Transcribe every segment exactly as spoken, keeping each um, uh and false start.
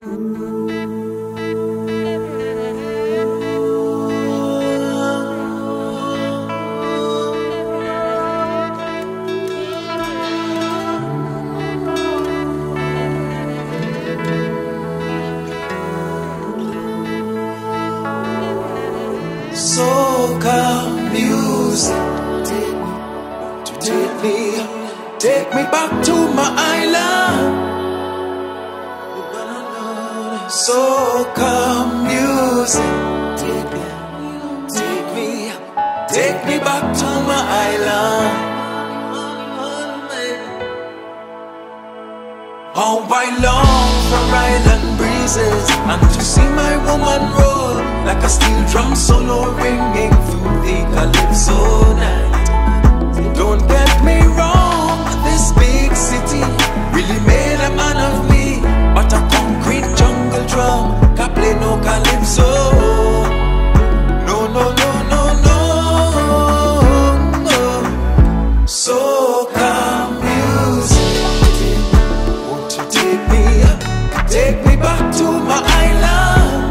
Soca music, to take me, take me back to my island. Soca music, take me, take me, take me back to my island. How I long for island breezes and to see my woman roll like a steel drum solo ringing through the calypso night. Don't get me wrong, this big city really made a man of me, but a concrete jungle drum can't play no calypso. No, no, no, no, no, no. Soca music, won't you take me, take me back to my island.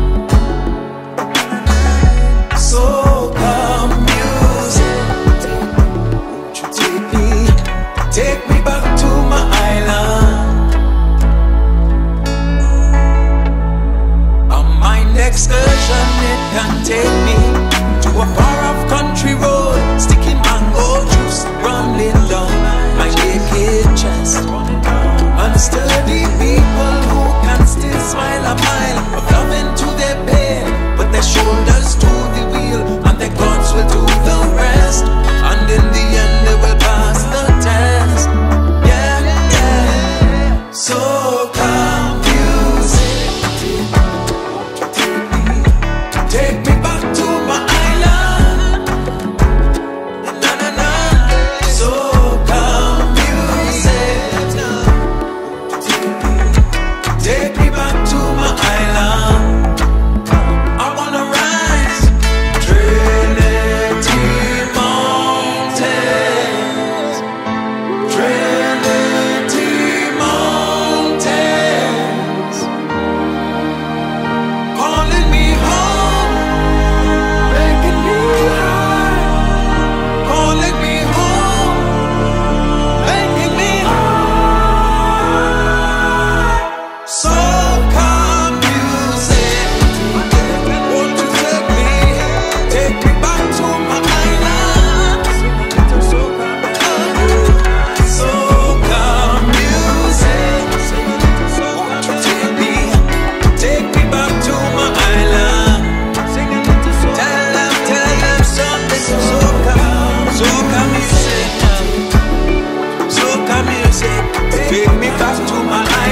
Soca music, won't you take me, take me back to my island. On my next excursion, it can take me to a far-off country road, sticky mango juice running down my naked chest. Unsteady people who can still smile a mile of loving to their pain, but their shoulders to the wheel and their gods will do the rest. And in the end they will pass the test. Yeah, yeah. Soca music, take me, take me back to my island. Na na na. Soca music, take me back to my island. I wanna rise Trinity Mountains, Trinity Mountains, calling me home, making me high, calling me home, making me high. Soca music, won't you take me, take me back to my island. Soca music, won't you take me, take me back to my island. Tell them, tell them something. Soca, soca music, soca music, take me back to my island.